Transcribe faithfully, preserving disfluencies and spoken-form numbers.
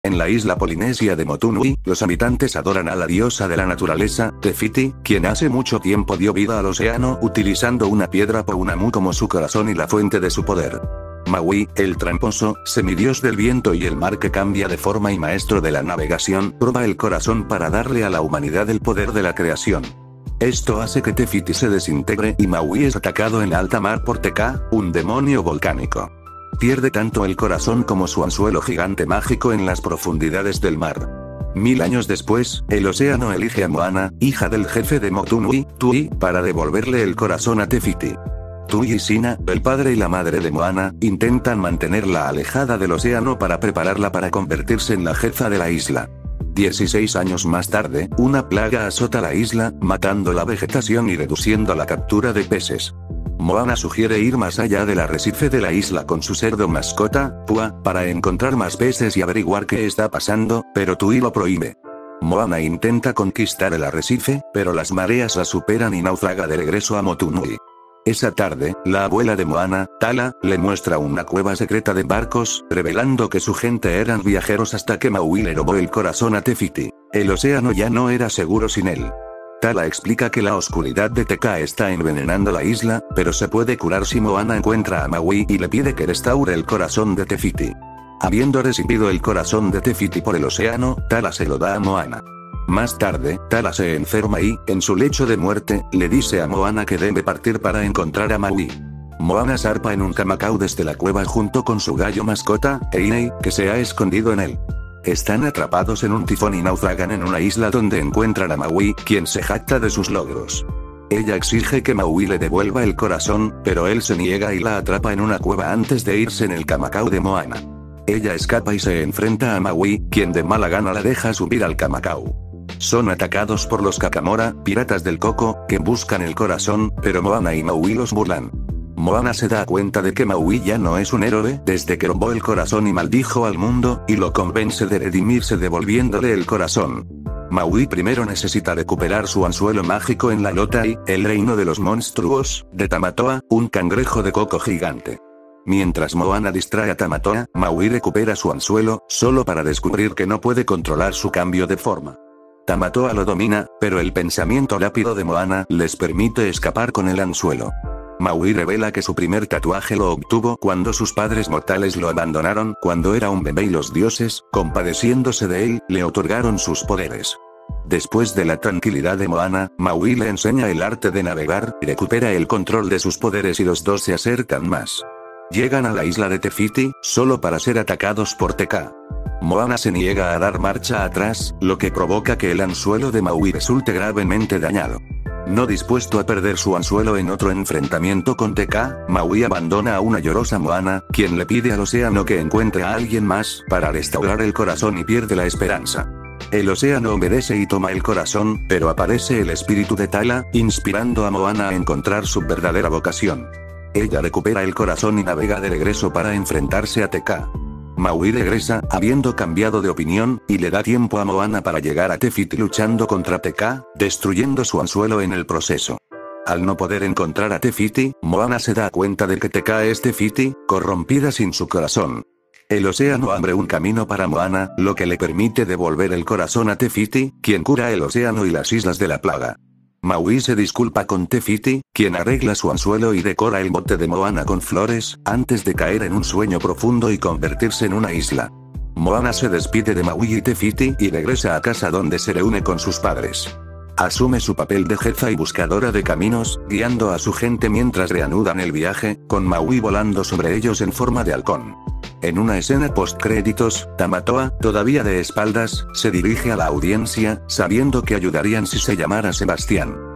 En la isla polinesia de Motunui, los habitantes adoran a la diosa de la naturaleza, Tefiti, quien hace mucho tiempo dio vida al océano utilizando una piedra Pounamu como su corazón y la fuente de su poder. Maui, el tramposo, semidios del viento y el mar que cambia de forma y maestro de la navegación, prueba el corazón para darle a la humanidad el poder de la creación. Esto hace que Tefiti se desintegre y Maui es atacado en alta mar por Teka, un demonio volcánico. Pierde tanto el corazón como su anzuelo gigante mágico en las profundidades del mar. Mil años después, el océano elige a Moana, hija del jefe de Motunui, Tui, para devolverle el corazón a Tefiti. Tui y Sina, el padre y la madre de Moana, intentan mantenerla alejada del océano para prepararla para convertirse en la jefa de la isla. dieciséis años más tarde, una plaga azota la isla, matando la vegetación y reduciendo la captura de peces. Moana sugiere ir más allá del arrecife de la isla con su cerdo mascota, Pua, para encontrar más peces y averiguar qué está pasando, pero Tui lo prohíbe. Moana intenta conquistar el arrecife, pero las mareas la superan y naufraga de regreso a Motunui. Esa tarde, la abuela de Moana, Tala, le muestra una cueva secreta de barcos, revelando que su gente eran viajeros hasta que Maui le robó el corazón a Tefiti. El océano ya no era seguro sin él. Tala explica que la oscuridad de Teka está envenenando la isla, pero se puede curar si Moana encuentra a Maui y le pide que restaure el corazón de Tefiti. Habiendo recibido el corazón de Tefiti por el océano, Tala se lo da a Moana. Más tarde, Tala se enferma y, en su lecho de muerte, le dice a Moana que debe partir para encontrar a Maui. Moana zarpa en un camacao desde la cueva junto con su gallo mascota, Einei, que se ha escondido en él. Están atrapados en un tifón y naufragan en una isla donde encuentran a Maui, quien se jacta de sus logros. Ella exige que Maui le devuelva el corazón, pero él se niega y la atrapa en una cueva antes de irse en el camacao de Moana. Ella escapa y se enfrenta a Maui, quien de mala gana la deja subir al camacao. Son atacados por los Kakamora, piratas del coco, que buscan el corazón, pero Moana y Maui los burlan. Moana se da cuenta de que Maui ya no es un héroe desde que robó el corazón y maldijo al mundo, y lo convence de redimirse devolviéndole el corazón. Maui primero necesita recuperar su anzuelo mágico en la Lotai, el reino de los monstruos, de Tamatoa, un cangrejo de coco gigante. Mientras Moana distrae a Tamatoa, Maui recupera su anzuelo, solo para descubrir que no puede controlar su cambio de forma. Tamatoa lo domina, pero el pensamiento rápido de Moana les permite escapar con el anzuelo. Maui revela que su primer tatuaje lo obtuvo cuando sus padres mortales lo abandonaron cuando era un bebé y los dioses, compadeciéndose de él, le otorgaron sus poderes. Después de la tranquilidad de Moana, Maui le enseña el arte de navegar, recupera el control de sus poderes y los dos se acercan más. Llegan a la isla de Tefiti, solo para ser atacados por Teka. Moana se niega a dar marcha atrás, lo que provoca que el anzuelo de Maui resulte gravemente dañado. No dispuesto a perder su anzuelo en otro enfrentamiento con Teka, Maui abandona a una llorosa Moana, quien le pide al océano que encuentre a alguien más para restaurar el corazón y pierde la esperanza. El océano obedece y toma el corazón, pero aparece el espíritu de Tala, inspirando a Moana a encontrar su verdadera vocación. Ella recupera el corazón y navega de regreso para enfrentarse a Teka. Maui regresa, habiendo cambiado de opinión, y le da tiempo a Moana para llegar a Tefiti luchando contra Teka, destruyendo su anzuelo en el proceso. Al no poder encontrar a Tefiti, Moana se da cuenta de que Teka es Tefiti, corrompida sin su corazón. El océano abre un camino para Moana, lo que le permite devolver el corazón a Tefiti, quien cura el océano y las islas de la plaga. Maui se disculpa con Tefiti, quien arregla su anzuelo y decora el bote de Moana con flores, antes de caer en un sueño profundo y convertirse en una isla. Moana se despide de Maui y Tefiti y regresa a casa donde se reúne con sus padres. Asume su papel de jefa y buscadora de caminos, guiando a su gente mientras reanudan el viaje, con Maui volando sobre ellos en forma de halcón. En una escena post-créditos, Tamatoa, todavía de espaldas, se dirige a la audiencia, sabiendo que ayudarían si se llamara Sebastián.